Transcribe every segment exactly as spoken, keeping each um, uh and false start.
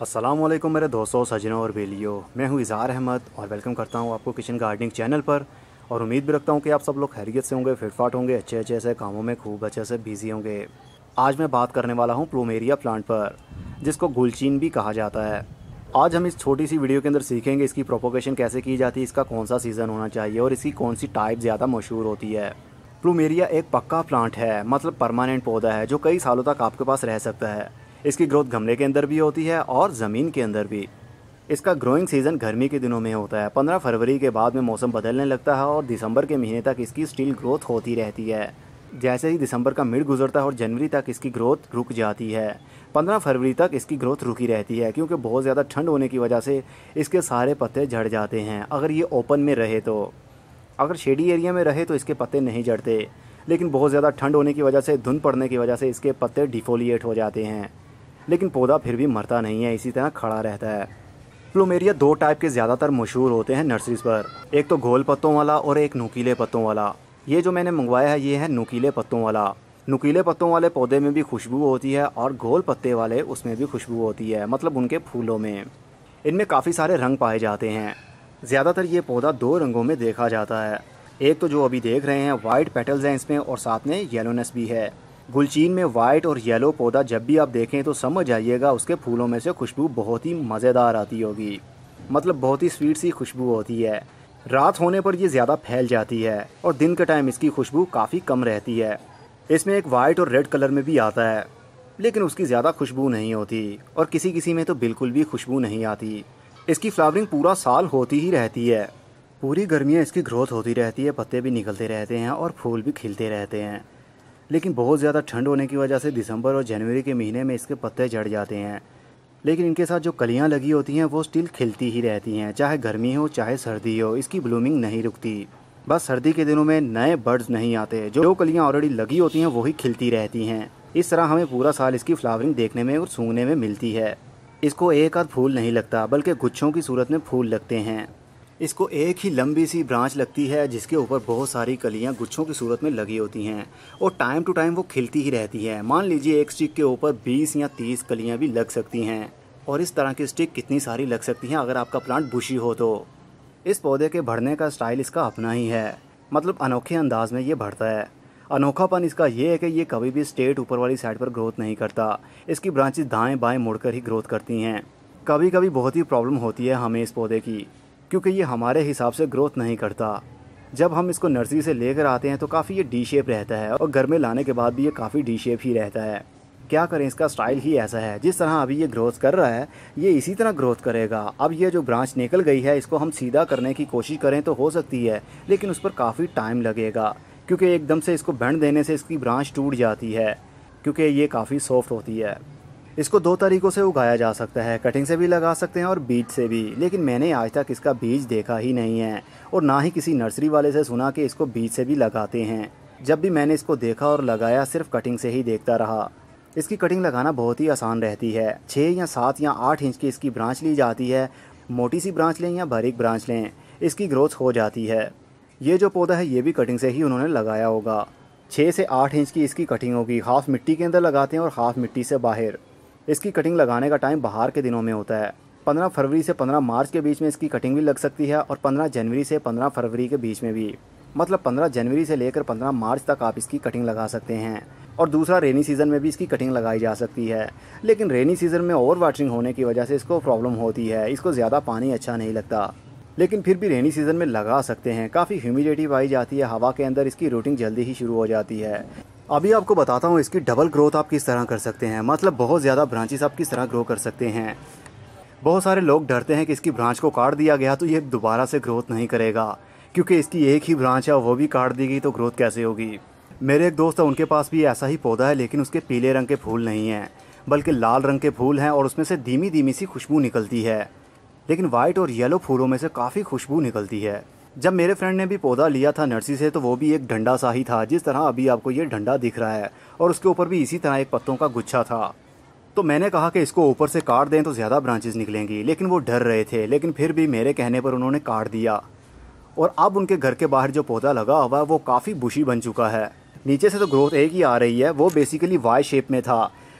अस्सलामुअलैकुम मेरे दोस्तों, सजनों और बेलियों। मैं हूं इज़हार अहमद और वेलकम करता हूं आपको किचन गार्डनिंग चैनल पर। और उम्मीद भी रखता हूं कि आप सब लोग खैरियत से होंगे, फिटफाट होंगे, अच्छे अच्छे से कामों में खूब अच्छे से बिजी होंगे। आज मैं बात करने वाला हूं प्लूमेरिया प्लांट पर, जिसको गुलचीन भी कहा जाता है। आज हम इस छोटी सी वीडियो के अंदर सीखेंगे इसकी प्रोपोगेशन कैसे की जाती है, इसका कौन सा सीज़न होना चाहिए और इसकी कौन सी टाइप ज़्यादा मशहूर होती है। प्लूमेरिया एक पक्का प्लांट है, मतलब परमानेंट पौधा है जो कई सालों तक आपके पास रह सकता है। इसकी ग्रोथ गमले के अंदर भी होती है और ज़मीन के अंदर भी। इसका ग्रोइंग सीज़न गर्मी के दिनों में होता है। पंद्रह फरवरी के बाद में मौसम बदलने लगता है और दिसंबर के महीने तक इसकी स्टिल ग्रोथ होती रहती है। जैसे ही दिसंबर का मिड गुजरता है और जनवरी तक इसकी ग्रोथ रुक जाती है। पंद्रह फरवरी तक इसकी ग्रोथ रुकी रहती है क्योंकि बहुत ज़्यादा ठंड होने की वजह से इसके सारे पत्ते झड़ जाते हैं। अगर ये ओपन में रहे तो, अगर शेडी एरिया में रहे तो इसके पत्ते नहीं झड़ते, लेकिन बहुत ज़्यादा ठंड होने की वजह से, धुंध पड़ने की वजह से इसके पत्ते डिफोलिएट हो जाते हैं। लेकिन पौधा फिर भी मरता नहीं है, इसी तरह खड़ा रहता है। प्लूमेरिया दो टाइप के ज़्यादातर मशहूर होते हैं नर्सरीज पर, एक तो गोल पत्तों वाला और एक नुकीले पत्तों वाला। ये जो मैंने मंगवाया है ये है नुकीले पत्तों वाला। नुकीले पत्तों वाले पौधे में भी खुशबू होती है और गोल पत्ते वाले उसमें भी खुशबू होती है, मतलब उनके फूलों में। इनमें काफ़ी सारे रंग पाए जाते हैं। ज़्यादातर ये पौधा दो रंगों में देखा जाता है। एक तो जो अभी देख रहे हैं वाइट पेटल्स हैं इसमें और साथ में येलोनेस भी है। गुलचीन में वाइट और येलो पौधा जब भी आप देखें तो समझ आइएगा उसके फूलों में से खुशबू बहुत ही मज़ेदार आती होगी, मतलब बहुत ही स्वीट सी खुशबू होती है। रात होने पर ये ज़्यादा फैल जाती है और दिन के टाइम इसकी खुशबू काफ़ी कम रहती है। इसमें एक वाइट और रेड कलर में भी आता है, लेकिन उसकी ज़्यादा खुशबू नहीं होती और किसी किसी में तो बिल्कुल भी खुशबू नहीं आती। इसकी फ्लावरिंग पूरा साल होती ही रहती है। पूरी गर्मियाँ इसकी ग्रोथ होती रहती है, पत्ते भी निकलते रहते हैं और फूल भी खिलते रहते हैं। लेकिन बहुत ज़्यादा ठंड होने की वजह से दिसंबर और जनवरी के महीने में इसके पत्ते झड़ जाते हैं। लेकिन इनके साथ जो कलियां लगी होती हैं वो स्टिल खिलती ही रहती हैं, चाहे गर्मी हो चाहे सर्दी हो, इसकी ब्लूमिंग नहीं रुकती। बस सर्दी के दिनों में नए बर्ड्स नहीं आते, जो कलियां ऑलरेडी लगी होती हैं वही खिलती रहती हैं। इस तरह हमें पूरा साल इसकी फ्लावरिंग देखने में और सूंघने में मिलती है। इसको एक आध फूल नहीं लगता, बल्कि गुच्छों की सूरत में फूल लगते हैं। इसको एक ही लंबी सी ब्रांच लगती है जिसके ऊपर बहुत सारी कलियां गुच्छों की सूरत में लगी होती हैं और टाइम टू टाइम वो खिलती ही रहती है। मान लीजिए एक स्टिक के ऊपर बीस या तीस कलियां भी लग सकती हैं और इस तरह की स्टिक कितनी सारी लग सकती हैं अगर आपका प्लांट बुशी हो तो। इस पौधे के बढ़ने का स्टाइल इसका अपना ही है, मतलब अनोखे अंदाज में ये बढ़ता है। अनोखापन इसका ये है कि ये कभी भी स्ट्रेट ऊपर वाली साइड पर ग्रोथ नहीं करता। इसकी ब्रांचेस दाएँ बाएँ मुड़कर ही ग्रोथ करती हैं। कभी कभी बहुत ही प्रॉब्लम होती है हमें इस पौधे की, क्योंकि ये हमारे हिसाब से ग्रोथ नहीं करता। जब हम इसको नर्सरी से लेकर आते हैं तो काफ़ी ये डी शेप रहता है और घर में लाने के बाद भी ये काफ़ी डी शेप ही रहता है। क्या करें, इसका स्टाइल ही ऐसा है। जिस तरह अभी ये ग्रोथ कर रहा है ये इसी तरह ग्रोथ करेगा। अब ये जो ब्रांच निकल गई है इसको हम सीधा करने की कोशिश करें तो हो सकती है, लेकिन उस पर काफ़ी टाइम लगेगा, क्योंकि एकदम से इसको बेंड देने से इसकी ब्रांच टूट जाती है, क्योंकि ये काफ़ी सॉफ्ट होती है। इसको दो तरीक़ों से उगाया जा सकता है, कटिंग से भी लगा सकते हैं और बीज से भी, लेकिन मैंने आज तक इसका बीज देखा ही नहीं है और ना ही किसी नर्सरी वाले से सुना कि इसको बीज से भी लगाते हैं। जब भी मैंने इसको देखा और लगाया सिर्फ कटिंग से ही देखता रहा। इसकी कटिंग लगाना बहुत ही आसान रहती है। छः या सात या आठ इंच की इसकी ब्रांच ली जाती है। मोटी सी ब्रांच लें या बारीक ब्रांच लें, इसकी ग्रोथ हो जाती है। ये जो पौधा है ये भी कटिंग से ही उन्होंने लगाया होगा। छः से आठ इंच की इसकी कटिंग होगी। हाफ मिट्टी के अंदर लगाते हैं और हाफ मिट्टी से बाहर। इसकी कटिंग लगाने का टाइम बाहर के दिनों में होता है। पंद्रह फरवरी से पंद्रह मार्च के बीच में इसकी कटिंग भी लग सकती है और पंद्रह जनवरी से पंद्रह फरवरी के बीच में भी, मतलब पंद्रह जनवरी से लेकर पंद्रह मार्च तक आप इसकी कटिंग लगा सकते हैं। और दूसरा, रेनी सीज़न में भी इसकी कटिंग लगाई जा सकती है, लेकिन रेनी सीज़न में ओवर वाटरिंग होने की वजह से इसको प्रॉब्लम होती है। इसको ज़्यादा पानी अच्छा नहीं लगता, लेकिन फिर भी रेनी सीज़न में लगा सकते हैं। काफ़ी ह्यूमिडिटी पाई जाती है हवा के अंदर, इसकी रूटिंग जल्दी ही शुरू हो जाती है। अभी आपको बताता हूँ इसकी डबल ग्रोथ आप किस तरह कर सकते हैं, मतलब बहुत ज़्यादा ब्रांचेस आप किस तरह ग्रो कर सकते हैं। बहुत सारे लोग डरते हैं कि इसकी ब्रांच को काट दिया गया तो ये दोबारा से ग्रोथ नहीं करेगा, क्योंकि इसकी एक ही ब्रांच है, वो भी काट दी गई तो ग्रोथ कैसे होगी। मेरे एक दोस्त है, उनके पास भी ऐसा ही पौधा है, लेकिन उसके पीले रंग के फूल नहीं हैं, बल्कि लाल रंग के फूल हैं और उसमें से धीमी धीमी सी खुशबू निकलती है। लेकिन वाइट और येलो फूलों में से काफ़ी खुशबू निकलती है। जब मेरे फ्रेंड ने भी पौधा लिया था नर्सरी से तो वो भी एक डंडा सा ही था, जिस तरह अभी आपको ये डंडा दिख रहा है, और उसके ऊपर भी इसी तरह एक पत्तों का गुच्छा था। तो मैंने कहा कि इसको ऊपर से काट दें तो ज़्यादा ब्रांचेस निकलेंगी, लेकिन वो डर रहे थे। लेकिन फिर भी मेरे कहने पर उन्होंने काट दिया और अब उनके घर के बाहर जो पौधा लगा हुआ है वो काफ़ी बुशी बन चुका है। नीचे से तो ग्रोथ एक ही आ रही है, वो बेसिकली वाई शेप में था,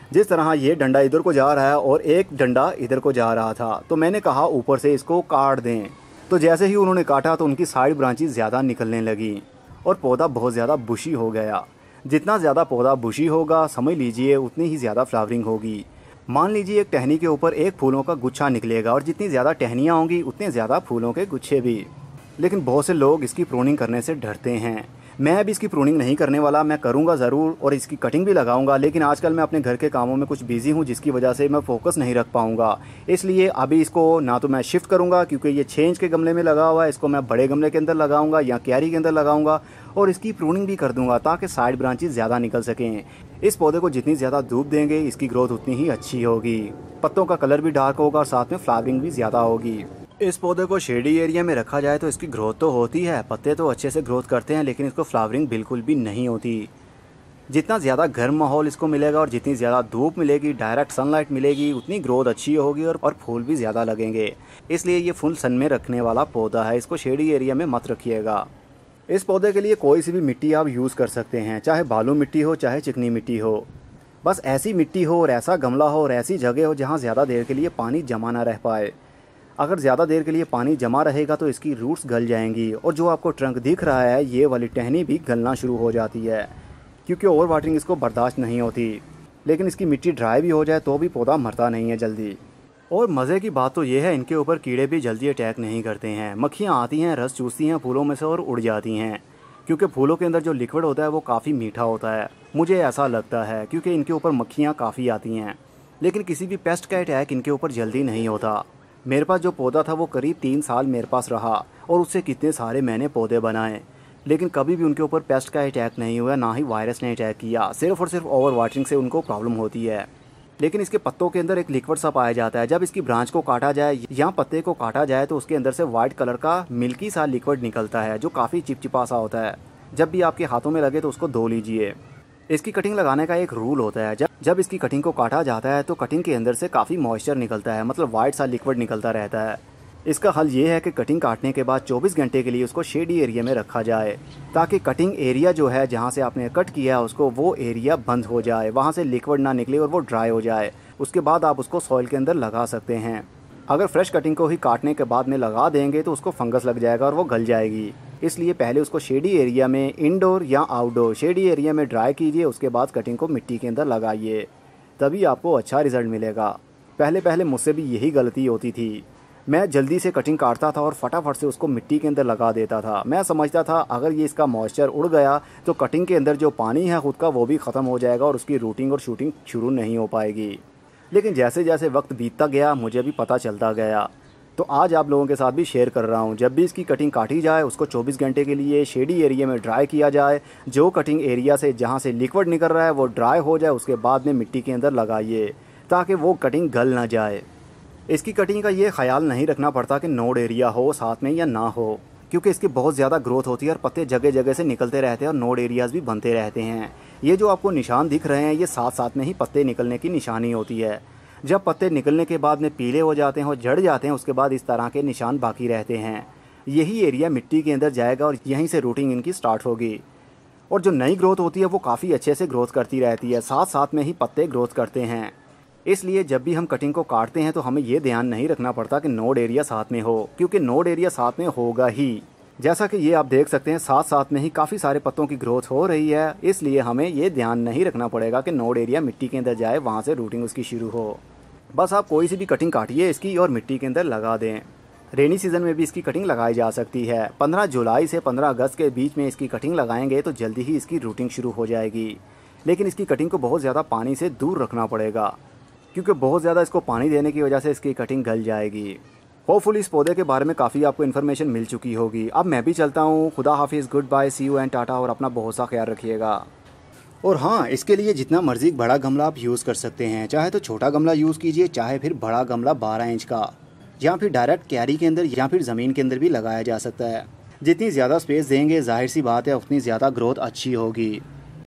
जिस तरह ये डंडा इधर को जा रहा है और एक डंडा इधर को जा रहा था, तो मैंने कहा ऊपर से इसको काट दें। तो जैसे ही उन्होंने काटा तो उनकी साइड ब्रांचेस ज़्यादा निकलने लगी और पौधा बहुत ज़्यादा बुशी हो गया। जितना ज़्यादा पौधा बुशी होगा, समझ लीजिए उतनी ही ज़्यादा फ्लावरिंग होगी। मान लीजिए एक टहनी के ऊपर एक फूलों का गुच्छा निकलेगा और जितनी ज़्यादा टहनियाँ होंगी उतने ज़्यादा फूलों के गुच्छे भी। लेकिन बहुत से लोग इसकी प्रूनिंग करने से डरते हैं। मैं अभी इसकी प्रूनिंग नहीं करने वाला, मैं करूंगा ज़रूर और इसकी कटिंग भी लगाऊंगा, लेकिन आजकल मैं अपने घर के कामों में कुछ बिजी हूं जिसकी वजह से मैं फोकस नहीं रख पाऊंगा। इसलिए अभी इसको ना तो मैं शिफ्ट करूंगा क्योंकि ये छः इंच के गमले में लगा हुआ है, इसको मैं बड़े गमले के अंदर लगाऊंगा या क्यारी के अंदर लगाऊंगा और इसकी प्रूनिंग भी कर दूंगा ताकि साइड ब्रांचेस ज़्यादा निकल सकें। इस पौधे को जितनी ज़्यादा धूप देंगे इसकी ग्रोथ उतनी ही अच्छी होगी, पत्तों का कलर भी डार्क होगा और साथ में फ्लावरिंग भी ज़्यादा होगी। इस पौधे को शेडी एरिया में रखा जाए तो इसकी ग्रोथ तो होती है, पत्ते तो अच्छे से ग्रोथ करते हैं, लेकिन इसको फ्लावरिंग बिल्कुल भी नहीं होती। जितना ज़्यादा गर्म माहौल इसको मिलेगा और जितनी ज़्यादा धूप मिलेगी, डायरेक्ट सनलाइट मिलेगी, उतनी ग्रोथ अच्छी होगी और, और फूल भी ज़्यादा लगेंगे। इसलिए ये फुल सन में रखने वाला पौधा है, इसको शेडी एरिया में मत रखिएगा। इस पौधे के लिए कोई सी भी मिट्टी आप यूज़ कर सकते हैं, चाहे बालू मिट्टी हो चाहे चिकनी मिट्टी हो। बस ऐसी मिट्टी हो और ऐसा गमला हो और ऐसी जगह हो जहाँ ज़्यादा देर के लिए पानी जमा ना रह पाए। अगर ज़्यादा देर के लिए पानी जमा रहेगा तो इसकी रूट्स गल जाएंगी और जो आपको ट्रंक दिख रहा है ये वाली टहनी भी गलना शुरू हो जाती है क्योंकि ओवर वाटरिंग इसको बर्दाश्त नहीं होती। लेकिन इसकी मिट्टी ड्राई भी हो जाए तो भी पौधा मरता नहीं है जल्दी। और मज़े की बात तो ये है इनके ऊपर कीड़े भी जल्दी अटैक नहीं करते हैं। मक्खियाँ आती हैं, रस चूसती हैं फूलों में से और उड़ जाती हैं क्योंकि फूलों के अंदर जो लिक्विड होता है वो काफ़ी मीठा होता है, मुझे ऐसा लगता है, क्योंकि इनके ऊपर मक्खियाँ काफ़ी आती हैं। लेकिन किसी भी पेस्ट का अटैक इनके ऊपर जल्दी नहीं होता। मेरे पास जो पौधा था वो करीब तीन साल मेरे पास रहा और उससे कितने सारे मैंने पौधे बनाए, लेकिन कभी भी उनके ऊपर पेस्ट का अटैक नहीं हुआ, ना ही वायरस ने अटैक किया। सिर्फ और सिर्फ ओवर वाटरिंग से उनको प्रॉब्लम होती है। लेकिन इसके पत्तों के अंदर एक लिक्विड सा पाया जाता है, जब इसकी ब्रांच को काटा जाए या पत्ते को काटा जाए तो उसके अंदर से वाइट कलर का मिल्की सा लिक्विड निकलता है जो काफ़ी चिपचिपा सा होता है। जब भी आपके हाथों में लगे तो उसको धो लीजिए। इसकी कटिंग लगाने का एक रूल होता है, जब जब इसकी कटिंग को काटा जाता है तो कटिंग के अंदर से काफ़ी मॉइस्चर निकलता है, मतलब वाइट सा लिक्विड निकलता रहता है। इसका हल ये है कि कटिंग काटने के बाद चौबीस घंटे के लिए उसको शेडी एरिया में रखा जाए ताकि कटिंग एरिया जो है जहाँ से आपने कट किया है उसको वो एरिया बंद हो जाए, वहाँ से लिक्विड ना निकले और वो ड्राई हो जाए। उसके बाद आप उसको सॉइल के अंदर लगा सकते हैं। अगर फ्रेश कटिंग को ही काटने के बाद में लगा देंगे तो उसको फंगस लग जाएगा और वो गल जाएगी। इसलिए पहले उसको शेडी एरिया में, इंडोर या आउटडोर, शेडी एरिया में ड्राई कीजिए, उसके बाद कटिंग को मिट्टी के अंदर लगाइए, तभी आपको अच्छा रिज़ल्ट मिलेगा। पहले पहले मुझसे भी यही गलती होती थी, मैं जल्दी से कटिंग काटता था और फटाफट से उसको मिट्टी के अंदर लगा देता था। मैं समझता था अगर ये इसका मॉइस्चर उड़ गया तो कटिंग के अंदर जो पानी है ख़ुद का वो भी ख़त्म हो जाएगा और उसकी रूटिंग और शूटिंग शुरू नहीं हो पाएगी। लेकिन जैसे जैसे वक्त बीतता गया मुझे भी पता चलता गया, तो आज आप लोगों के साथ भी शेयर कर रहा हूँ। जब भी इसकी कटिंग काटी जाए उसको चौबीस घंटे के लिए शेडी एरिया में ड्राई किया जाए। जो कटिंग एरिया से जहाँ से लिक्विड निकल रहा है वो ड्राई हो जाए, उसके बाद में मिट्टी के अंदर लगाइए ताकि वो कटिंग गल ना जाए। इसकी कटिंग का ये ख्याल नहीं रखना पड़ता कि नोड एरिया हो साथ में या ना हो, क्योंकि इसकी बहुत ज़्यादा ग्रोथ होती है और पत्ते जगह जगह से निकलते रहते हैं और नोड एरियाज़ भी बनते रहते हैं। ये जो आपको निशान दिख रहे हैं ये साथ साथ में ही पत्ते निकलने की निशानी होती है। जब पत्ते निकलने के बाद में पीले हो जाते हैं और झड़ जाते हैं उसके बाद इस तरह के निशान बाकी रहते हैं। यही एरिया मिट्टी के अंदर जाएगा और यहीं से रूटिंग इनकी स्टार्ट होगी। और जो नई ग्रोथ होती है वो काफ़ी अच्छे से ग्रोथ करती रहती है, साथ साथ में ही पत्ते ग्रोथ करते हैं। इसलिए जब भी हम कटिंग को काटते हैं तो हमें ये ध्यान नहीं रखना पड़ता कि नोड एरिया साथ में हो, क्योंकि नोड एरिया साथ में होगा ही। जैसा कि ये आप देख सकते हैं साथ साथ में ही काफ़ी सारे पत्तों की ग्रोथ हो रही है, इसलिए हमें ये ध्यान नहीं रखना पड़ेगा कि नोड एरिया मिट्टी के अंदर जाए, वहाँ से रूटिंग उसकी शुरू हो। बस आप कोई सी भी कटिंग काटिए इसकी और मिट्टी के अंदर लगा दें। रेनी सीज़न में भी इसकी कटिंग लगाई जा सकती है। पंद्रह जुलाई से पंद्रह अगस्त के बीच में इसकी कटिंग लगाएंगे तो जल्दी ही इसकी रूटिंग शुरू हो जाएगी। लेकिन इसकी कटिंग को बहुत ज़्यादा पानी से दूर रखना पड़ेगा, क्योंकि बहुत ज़्यादा इसको पानी देने की वजह से इसकी कटिंग गल जाएगी। होपफुली इस पौधे के बारे में काफ़ी आपको इन्फॉर्मेशन मिल चुकी होगी। अब मैं भी चलता हूँ। खुदा हाफिज़, goodbye, see you and tata, और अपना बहुत सा ख्याल रखिएगा। और हाँ, इसके लिए जितना मर्जी बड़ा गमला आप यूज़ कर सकते हैं, चाहे तो छोटा गमला यूज़ कीजिए, चाहे फिर बड़ा गमला बारह इंच का, या फिर डायरेक्ट क्यारी के अंदर या फिर ज़मीन के अंदर भी लगाया जा सकता है। जितनी ज़्यादा स्पेस देंगे जाहिर सी बात है उतनी ज़्यादा ग्रोथ अच्छी होगी।